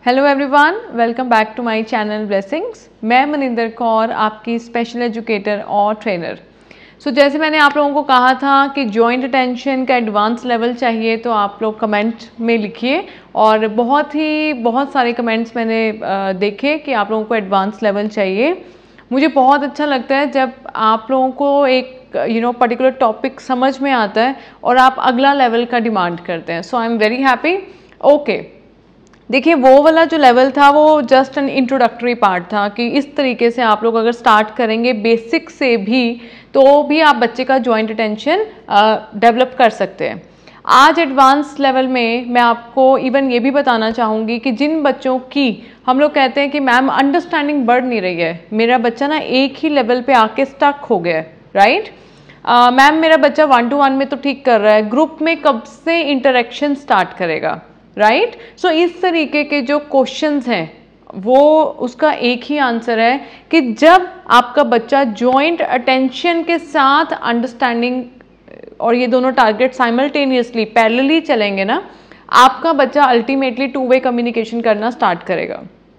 Hello everyone, welcome back to my channel blessings. मैं मनिंदर कौर, आपकी special educator और trainer. जैसे मैंने आप लोगों को कहा था कि जॉइंट अटेंशन का एडवांस लेवल चाहिए, तो आप लोग कमेंट में लिखिए। और बहुत सारे कमेंट्स मैंने देखे कि आप लोगों को एडवांस लेवल चाहिए। मुझे बहुत अच्छा लगता है जब आप लोगों को एक पर्टिकुलर टॉपिक समझ में आता है और आप अगला लेवल का डिमांड करते हैं। So I am very happy. Okay, देखिए वो वाला जो लेवल था वो जस्ट एन इंट्रोडक्टरी पार्ट था कि इस तरीके से आप लोग अगर स्टार्ट करेंगे बेसिक से भी, तो भी आप बच्चे का जॉइंट अटेंशन डेवलप कर सकते हैं। आज एडवांस लेवल में मैं आपको इवन ये भी बताना चाहूँगी कि जिन बच्चों की हम लोग कहते हैं कि मैम अंडरस्टैंडिंग बढ़ नहीं रही है, मेरा बच्चा ना एक ही लेवल पे आके स्टक हो गया है, राइट। मैम मेरा बच्चा 1-to-1 में तो ठीक कर रहा है, ग्रुप में कब से इंटरेक्शन स्टार्ट करेगा, राइट। सो इस तरीके के जो क्वेश्चंस हैं वो उसका एक ही आंसर है कि जब आपका बच्चा जॉइंट अटेंशन के साथ अंडरस्टैंडिंग और ये दोनों टारगेट साइमल्टेनियसली पैरेलली चलेंगे ना, आपका बच्चा अल्टीमेटली 2-वे कम्युनिकेशन करना स्टार्ट करेगा।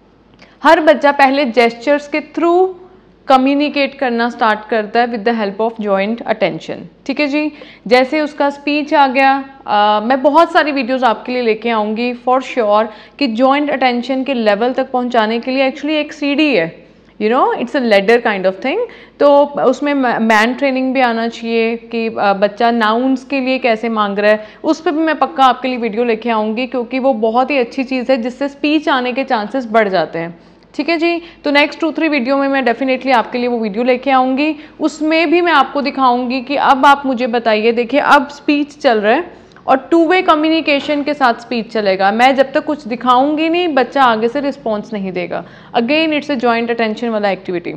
हर बच्चा पहले जेस्चर्स के थ्रू कम्युनिकेट करना स्टार्ट करता है with the help of joint attention, ठीक है जी। जैसे उसका स्पीच आ गया, मैं बहुत सारी वीडियोस आपके लिए लेके आऊँगी फॉर श्योर कि जॉइंट अटेंशन के लेवल तक पहुँचाने के लिए एक्चुअली एक सीढ़ी है, it's a ladder kind of thing. तो उसमें मैन ट्रेनिंग भी आना चाहिए कि बच्चा नाउन्स के लिए कैसे मांग रहा है, उस पर भी मैं पक्का आपके लिए वीडियो लेके आऊँगी, क्योंकि वो बहुत ही अच्छी चीज़ है जिससे स्पीच आने के चांसेस बढ़ जाते हैं, ठीक है जी। तो नेक्स्ट 2-3 वीडियो में मैं डेफिनेटली आपके लिए वो वीडियो लेके आऊँगी। उसमें भी मैं आपको दिखाऊंगी कि अब आप मुझे बताइए, देखिए अब स्पीच चल रहा है और 2-वे कम्युनिकेशन के साथ स्पीच चलेगा। मैं जब तक कुछ दिखाऊंगी नहीं, बच्चा आगे से रिस्पॉन्स नहीं देगा। Again it's a joint attention वाला एक्टिविटी।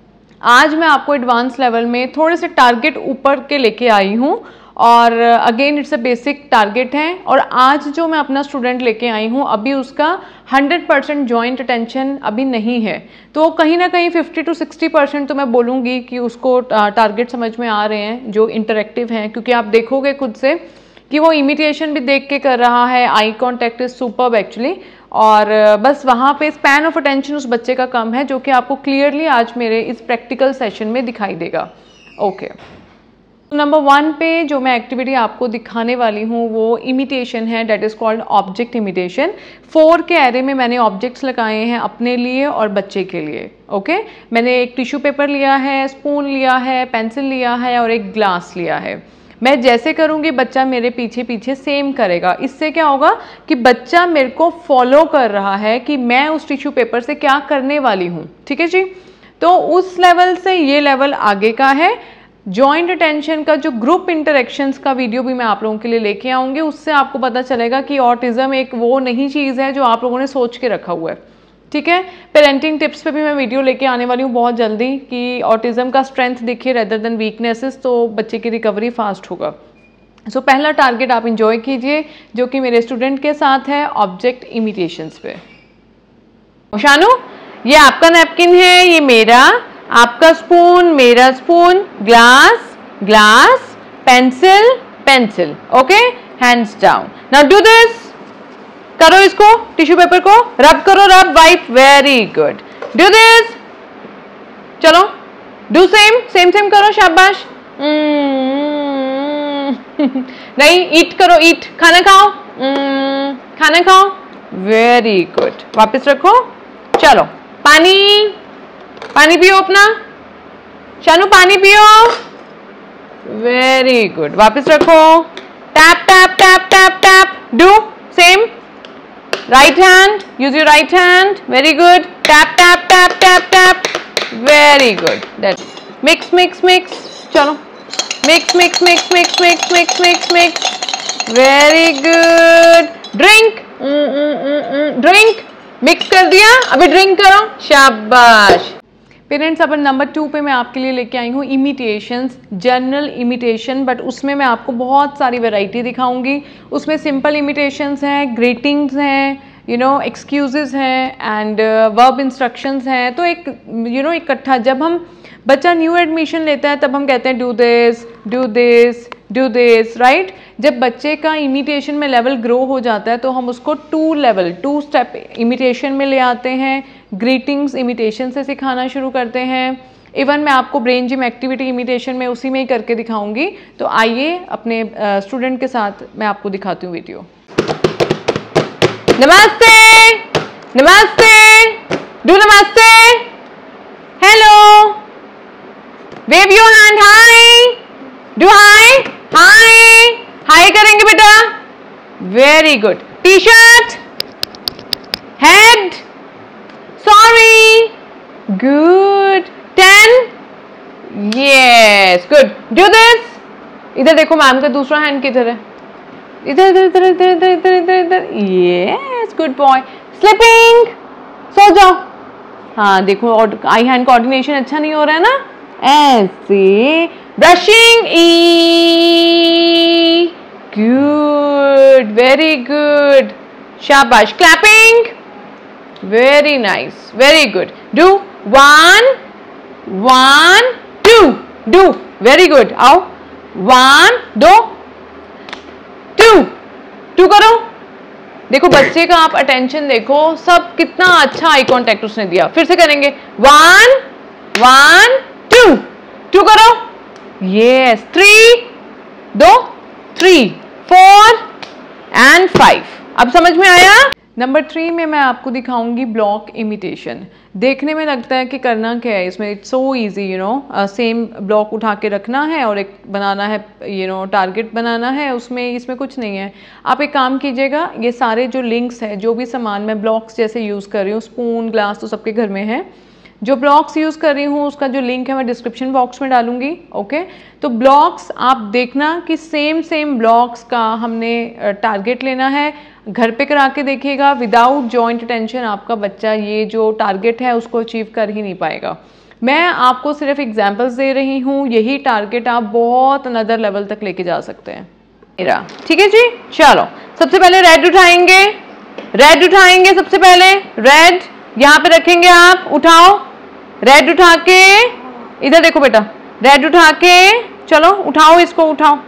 आज मैं आपको एडवांस लेवल में थोड़े से टारगेट ऊपर के लेके आई हूँ, और again it's a basic target है। और आज जो मैं अपना स्टूडेंट लेके आई हूँ, अभी उसका 100% जॉइंट अटेंशन अभी नहीं है, तो कहीं ना कहीं 50 to 60% तो मैं बोलूँगी कि उसको टारगेट समझ में आ रहे हैं जो इंटरेक्टिव हैं, क्योंकि आप देखोगे खुद से कि वो इमिटेशन भी देख के कर रहा है। Eye contact is superb actually. और बस वहाँ पे स्पैन ऑफ अटेंशन उस बच्चे का कम है, जो कि आपको क्लियरली आज मेरे इस प्रैक्टिकल सेशन में दिखाई देगा। ओके, नंबर 1 पे जो मैं एक्टिविटी आपको दिखाने वाली हूँ वो इमिटेशन है, that is called object imitation. 4 के एरे में मैंने ऑब्जेक्ट्स लगाए हैं अपने लिए और बच्चे के लिए। ओके, मैंने एक टिश्यू पेपर लिया है, स्पून लिया है, पेंसिल लिया है और एक ग्लास लिया है। मैं जैसे करूँगी बच्चा मेरे पीछे पीछे सेम करेगा। इससे क्या होगा कि बच्चा मेरे को फॉलो कर रहा है कि मैं उस टिश्यू पेपर से क्या करने वाली हूँ, ठीक है जी। तो उस लेवल से ये लेवल आगे का है। जॉइंट अटेंशन का जो ग्रुप इंटरेक्शंस का वीडियो भी मैं आप लोगों के लिए लेके आऊँगी, उससे आपको पता चलेगा कि ऑटिज्म एक वो नहीं चीज़ है जो आप लोगों ने सोच के रखा हुआ है, ठीक है। पेरेंटिंग टिप्स पे भी मैं वीडियो लेके आने वाली हूँ बहुत जल्दी कि ऑटिज्म का स्ट्रेंथ देखिए रेदर देन वीकनेसेस, तो बच्चे की रिकवरी फास्ट होगा। सो पहला टारगेट आप इंजॉय कीजिए जो कि मेरे स्टूडेंट के साथ है, ऑब्जेक्ट इमिटेशंस पे। शानू, ये आपका नैपकिन है, ये मेरा, आपका स्पून, मेरा spoon, glass, glass, pencil, pencil. Okay, hands down. Now do this, करो इसको, टिश्यू पेपर को रब करो, rub, wipe, very good. Do this, चलो डू सेम सेम सेम करो, शाबाश। नहीं, ईट करो, ईट, खाना खाओ, खाना खाओ, वेरी गुड। वापस रखो, चलो पानी, पानी पियो अपना, शानू पानी पियो, वेरी गुड। वापस रखो, tap tap tap tap tap, do same, right hand, use your right hand, very good, tap tap tap tap tap, very good. That mix mix mix, चलो mix mix mix mix mix mix mix mix, very good. Drink, drink, mix कर दिया, अभी drink करो, शाबाश। Parents, अब number 2 पे मैं आपके लिए लेके आई हूँ इमिटेशंस, जनरल इमिटेशन, बट उसमें मैं आपको बहुत सारी वैरायटी दिखाऊंगी। उसमें सिंपल इमिटेशंस हैं, ग्रीटिंग्स हैं, एक्सक्यूजेस हैं एंड वर्ब इंस्ट्रक्शंस हैं। तो एक इकट्ठा जब हम बच्चा न्यू एडमिशन लेता है तब हम कहते हैं do this, do this, right. जब बच्चे का इमिटेशन में लेवल ग्रो हो जाता है तो हम उसको 2 स्टेप इमिटेशन में ले आते हैं, ग्रीटिंग्स इमिटेशन से सिखाना शुरू करते हैं। इवन मैं आपको ब्रेन जिम एक्टिविटी इमिटेशन में उसी में ही करके दिखाऊंगी। तो आइए अपने स्टूडेंट के साथ मैं आपको दिखाती हूँ वीडियो। नमस्ते, नमस्ते, डू नमस्ते, hello, wave your hand, hi, do hi, hi, hi करेंगे बेटा, very good. T shirt, head, sorry, good, 10, yes, good, do this. इधर देखो मैम का दूसरा हैंड किधर है, इधर इधर इधर इधर इधर इधर इधर इधर, यस, गुड बॉय। स्लीपिंग, सो जाओ। हाँ देखो आई हैंड कोऑर्डिनेशन अच्छा नहीं हो रहा है ना, ऐसे। ब्रशिंग, ई, गुड, वेरी गुड, शाबाश। Clapping, very nice, very good. Do 1 1 2, do, very good. आओ 1 2 2 करो। देखो बच्चे का आप अटेंशन देखो, सब कितना अच्छा आई कांटेक्ट उसने दिया। फिर से करेंगे 1 1 2 करो, यस। 3 2 3 4 एंड 5। अब समझ में आया। नंबर 3 में मैं आपको दिखाऊंगी ब्लॉक इमिटेशन। देखने में लगता है कि करना क्या है इसमें, it's so easy, you know. Same block उठा के रखना है और एक बनाना है, यू नो, टारगेट बनाना है उसमें। इसमें कुछ नहीं है। आप एक काम कीजिएगा, ये सारे जो लिंक्स है, जो भी सामान मैं ब्लॉक्स जैसे यूज़ कर रही हूँ, स्पून, ग्लास तो सबके घर में है, जो ब्लॉक्स यूज़ कर रही हूँ उसका जो लिंक है मैं डिस्क्रिप्शन बॉक्स में डालूंगी, ओके। तो ब्लॉक्स आप देखना कि सेम ब्लॉक्स का हमने टारगेट लेना है। घर पे करा के देखिएगा, विदाउट जॉइंट अटेंशन आपका बच्चा ये जो टारगेट है उसको अचीव कर ही नहीं पाएगा। मैं आपको सिर्फ एग्जांपल्स दे रही हूँ, यही टारगेट आप बहुत अनदर लेवल तक लेके जा सकते हैं मेरा, ठीक है जी। चलो सबसे पहले रेड उठाएंगे, रेड उठाएंगे सबसे पहले। रेड यहाँ पे रखेंगे, आप उठाओ, रेड उठा के, इधर देखो बेटा, रेड उठा के, चलो उठाओ, इसको उठाओ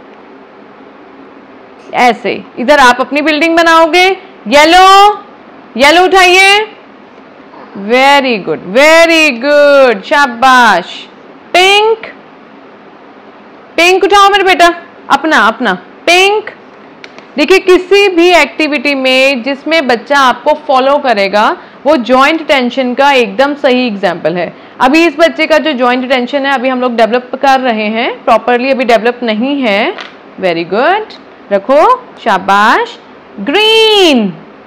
ऐसे। इधर आप अपनी बिल्डिंग बनाओगे। येलो, येलो उठाइए, वेरी गुड, वेरी गुड, शाबाश। पिंक, पिंक उठाओ मेरे बेटा, अपना अपना पिंक। देखिए किसी भी एक्टिविटी में जिसमें बच्चा आपको फॉलो करेगा वो जॉइंट अटेंशन का एकदम सही एग्जाम्पल है। अभी इस बच्चे का जो जॉइंट अटेंशन है अभी हम लोग डेवलप कर रहे हैं, प्रॉपरली अभी डेवलप नहीं है। वेरी गुड, रखो, शाबाश। Green,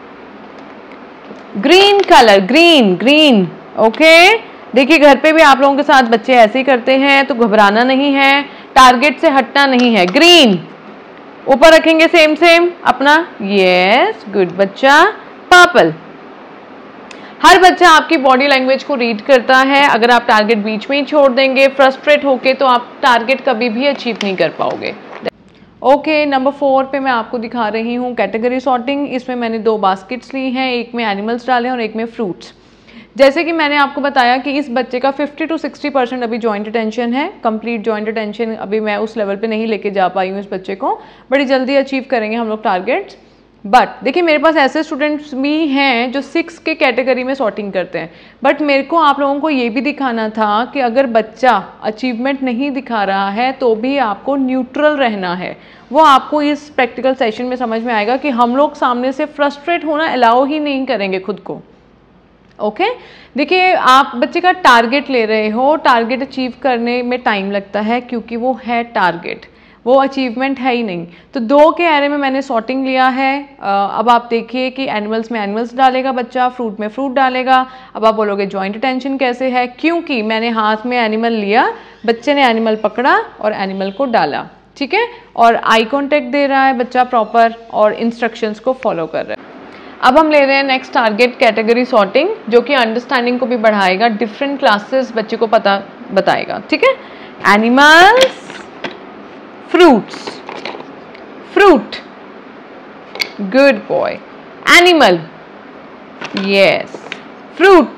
green colour, green green, okay. देखिए घर पे भी आप लोगों के साथ बच्चे ऐसे ही करते हैं, तो घबराना नहीं है, टारगेट से हटना नहीं है। ग्रीन ऊपर रखेंगे, सेम अपना, यस, गुड बच्चा। पर्पल, हर बच्चा आपकी बॉडी लैंग्वेज को रीड करता है। अगर आप टारगेट बीच में ही छोड़ देंगे फ्रस्ट्रेट होके, तो आप टारगेट कभी भी अचीव नहीं कर पाओगे। ओके, नंबर 4 पे मैं आपको दिखा रही हूँ कैटेगरी सॉर्टिंग। इसमें मैंने 2 बास्केट्स ली हैं, एक में एनिमल्स डाले और एक में फ्रूट्स। जैसे कि मैंने आपको बताया कि इस बच्चे का 50 to 60% अभी जॉइंट अटेंशन है। कंप्लीट जॉइंट अटेंशन अभी मैं उस लेवल पे नहीं लेके जा पाई हूँ इस बच्चे को, बड़ी जल्दी अचीव करेंगे हम लोग टारगेट्स। बट देखिए मेरे पास ऐसे स्टूडेंट्स भी हैं जो 6 के कैटेगरी में सॉर्टिंग करते हैं। बट मेरे को आप लोगों को ये भी दिखाना था कि अगर बच्चा अचीवमेंट नहीं दिखा रहा है तो भी आपको न्यूट्रल रहना है। वो आपको इस प्रैक्टिकल सेशन में समझ में आएगा कि हम लोग सामने से फ्रस्ट्रेट होना अलाउ ही नहीं करेंगे खुद को, ओके। देखिए आप बच्चे का टारगेट ले रहे हो, टारगेट अचीव करने में टाइम लगता है क्योंकि वो है टारगेट, वो अचीवमेंट है ही नहीं। तो 2 के एरे में मैंने सॉर्टिंग लिया है। अब आप देखिए कि एनिमल्स में एनिमल्स डालेगा बच्चा, फ्रूट में फ्रूट डालेगा। अब आप बोलोगे जॉइंट अटेंशन कैसे है, क्योंकि मैंने हाथ में एनिमल लिया, बच्चे ने एनिमल पकड़ा और एनिमल को डाला, ठीक है। और आई कॉन्टेक्ट दे रहा है बच्चा प्रॉपर और इंस्ट्रक्शंस को फॉलो कर रहा है। अब हम ले रहे हैं नेक्स्ट टारगेट कैटेगरी सॉर्टिंग, जो कि अंडरस्टैंडिंग को भी बढ़ाएगा, डिफरेंट क्लासेस बच्चे को पता बताएगा, ठीक है। Animals, fruits, fruit, good boy. Animal, yes, fruit,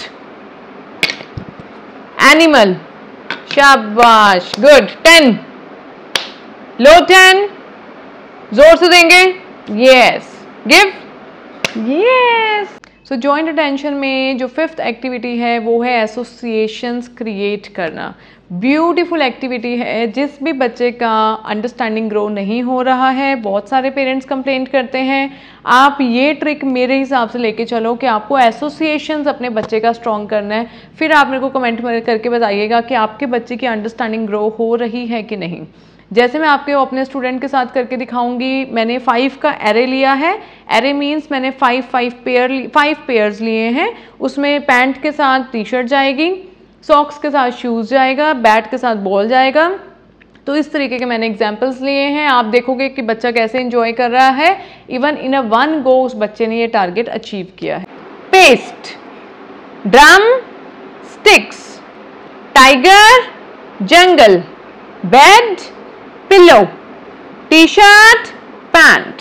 animal, शाबाश, गुड। 10, लो 10, जोर से देंगे, yes, give, yes. So joint attention में जो 5th एक्टिविटी है वो है एसोसिएशंस क्रिएट करना। ब्यूटीफुल एक्टिविटी है। जिस भी बच्चे का अंडरस्टैंडिंग ग्रो नहीं हो रहा है, बहुत सारे पेरेंट्स कंप्लेंट करते हैं, आप ये ट्रिक मेरे हिसाब से लेके चलो कि आपको एसोसिएशंस अपने बच्चे का स्ट्रॉन्ग करना है। फिर आप मेरे को कमेंट करके बताइएगा कि आपके बच्चे की अंडरस्टैंडिंग ग्रो हो रही है कि नहीं। जैसे मैं आपके अपने स्टूडेंट के साथ करके दिखाऊंगी, मैंने 5 का एरे लिया है। एरे मीन्स मैंने 5 पेयर्स लिए हैं। उसमें पैंट के साथ टी शर्ट जाएगी, सॉक्स के साथ शूज़ जाएगा, बैट के साथ बॉल जाएगा। तो इस तरीके के मैंने एग्जाम्पल्स लिए हैं। आप देखोगे कि बच्चा कैसे एंजॉय कर रहा है। इवन इन अ 1 गो उस बच्चे ने ये टारगेट अचीव किया है। Paste, drum, sticks, tiger, jungle, bed, pillow, T shirt, pant.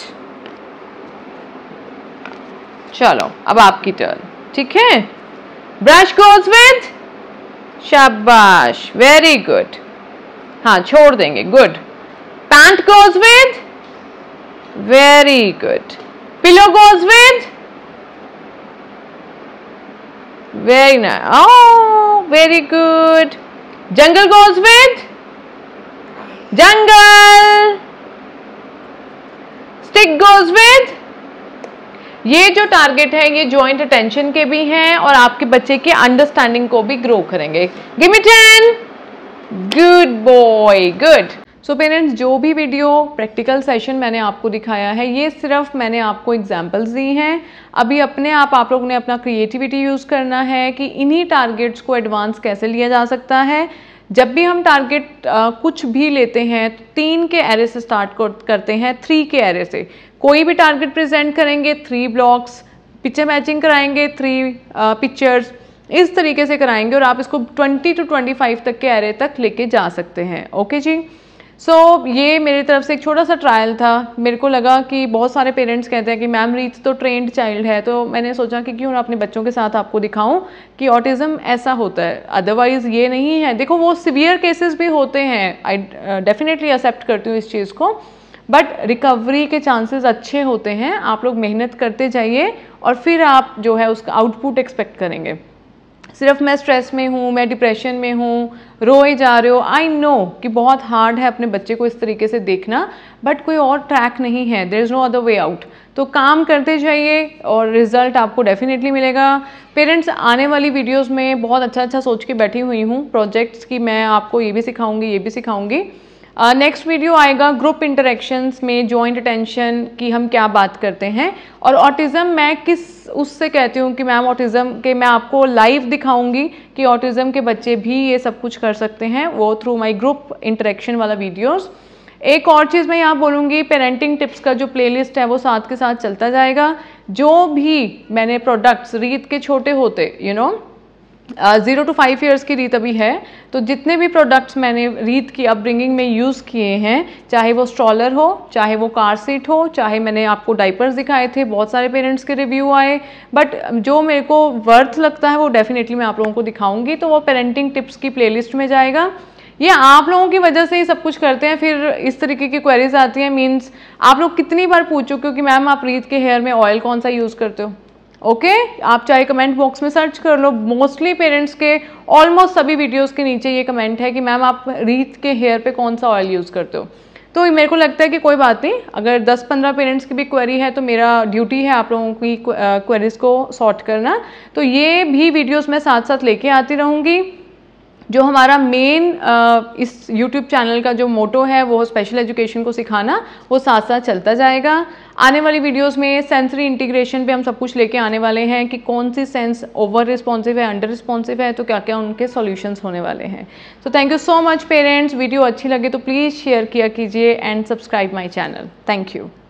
चलो अब आपकी टर्न, ठीक है। ब्रश गोज विद, शाबाश, वेरी गुड। हाँ, छोड़ देंगे, good. Pant goes with, very good. Pillow goes with, very nice, oh very good. Jungle goes with, jungle. Stick goes with. ये जो टारगेट है ये जॉइंट अटेंशन के भी हैं और आपके बच्चे की अंडरस्टैंडिंग को भी ग्रो करेंगे। Give me 10, good boy, good. So parents, जो भी वीडियो प्रैक्टिकल सेशन मैंने आपको दिखाया है, ये सिर्फ मैंने आपको एग्जांपल्स दी हैं। अभी अपने आप लोगों ने अपना क्रिएटिविटी यूज़ करना है कि इन्हीं टारगेट्स को एडवांस कैसे लिया जा सकता है। जब भी हम टारगेट कुछ भी लेते हैं तो 3 के एरे से स्टार्ट करते हैं, 3 के एरे से। कोई भी टारगेट प्रेजेंट करेंगे 3 ब्लॉक्स, पिक्चर मैचिंग कराएंगे 3 पिक्चर्स, इस तरीके से कराएंगे और आप इसको 20 to 25 तक के एरे तक लेके जा सकते हैं। ओके जी। सो ये मेरी तरफ से एक छोटा सा ट्रायल था। मेरे को लगा कि बहुत सारे पेरेंट्स कहते हैं कि मैम रीत तो ट्रेंड चाइल्ड है, तो मैंने सोचा कि क्यों ना अपने बच्चों के साथ आपको दिखाऊं कि ऑटिज्म ऐसा होता है, अदरवाइज ये नहीं है। देखो वो सिवियर केसेस भी होते हैं, आई डेफिनेटली एक्सेप्ट करती हूँ इस चीज़ को, बट रिकवरी के चांसेस अच्छे होते हैं। आप लोग मेहनत करते जाइए और फिर आप जो है उसका आउटपुट एक्सपेक्ट करेंगे। सिर्फ मैं स्ट्रेस में हूँ, मैं डिप्रेशन में हूँ, रोए जा रहे हो, आई नो कि बहुत हार्ड है अपने बच्चे को इस तरीके से देखना, बट कोई और ट्रैक नहीं है, there is no other way out. तो काम करते जाइए और रिजल्ट आपको डेफिनेटली मिलेगा। पेरेंट्स, आने वाली वीडियोस में बहुत अच्छा सोच के बैठी हुई हूँ प्रोजेक्ट्स की, मैं आपको ये भी सिखाऊंगी, ये भी सिखाऊंगी। नेक्स्ट वीडियो आएगा ग्रुप इंटरेक्शंस में जॉइंट अटेंशन की हम क्या बात करते हैं, और ऑटिज्म मैं किस उससे कहती हूँ कि मैम ऑटिज्म के मैं आपको लाइव दिखाऊंगी कि ऑटिज्म के बच्चे भी ये सब कुछ कर सकते हैं, वो थ्रू माय ग्रुप इंटरेक्शन वाला वीडियोस। एक और चीज़ मैं यहाँ बोलूँगी, पेरेंटिंग टिप्स का जो प्लेलिस्ट है वो साथ के साथ चलता जाएगा। जो भी मैंने प्रोडक्ट्स रीत के छोटे होते 0 to 5 ईयर्स की रीत अभी है, तो जितने भी प्रोडक्ट्स मैंने रीत की अपब्रिंगिंग में यूज़ किए हैं, चाहे वो स्ट्रॉलर हो, चाहे वो कार सीट हो, चाहे मैंने आपको डाइपर्स दिखाए थे, बहुत सारे पेरेंट्स के रिव्यू आए, बट जो मेरे को वर्थ लगता है वो डेफिनेटली मैं आप लोगों को दिखाऊंगी। तो वो पेरेंटिंग टिप्स की प्लेलिस्ट में जाएगा। ये आप लोगों की वजह से ही सब कुछ करते हैं, फिर इस तरीके की क्वेरीज आती हैं। मीन्स आप लोग कितनी बार पूछो क्योंकि मैम आप रीत के हेयर में ऑयल कौन सा यूज़ करते हो। ओके, आप चाहे कमेंट बॉक्स में सर्च कर लो, मोस्टली पेरेंट्स के ऑलमोस्ट सभी वीडियोस के नीचे ये कमेंट है कि मैम आप रीत के हेयर पे कौन सा ऑयल यूज़ करते हो। तो मेरे को लगता है कि कोई बात नहीं, अगर 10-15 पेरेंट्स की भी क्वेरी है तो मेरा ड्यूटी है आप लोगों की क्वेरीज को सॉर्ट करना। तो ये भी वीडियोस मैं साथ साथ लेके आती रहूँगी। जो हमारा मेन इस YouTube चैनल का जो मोटो है वो स्पेशल एजुकेशन को सिखाना, वो साथ साथ चलता जाएगा। आने वाली वीडियोस में सेंसरी इंटीग्रेशन पे हम सब कुछ लेके आने वाले हैं कि कौन सी सेंस ओवर रिस्पॉन्सिव है, अंडर रिस्पॉन्सिव है, तो क्या क्या उनके सॉल्यूशंस होने वाले हैं। तो thank you so much parents. Video अच्छी लगे तो प्लीज़ शेयर किया कीजिए and subscribe my channel. Thank you.